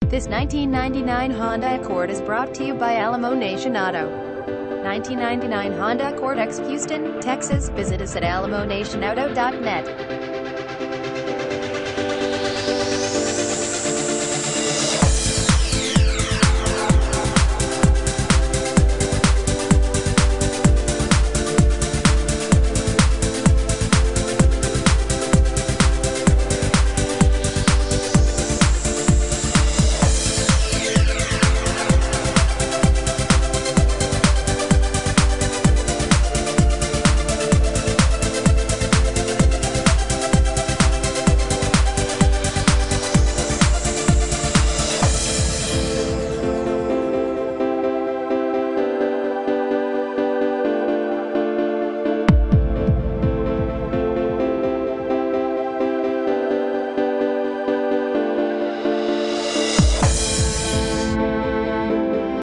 This 1999 Honda Accord is brought to you by Alamo Nation Auto. 1999 Honda Accord X Houston, Texas. Visit us at alamonationauto.net.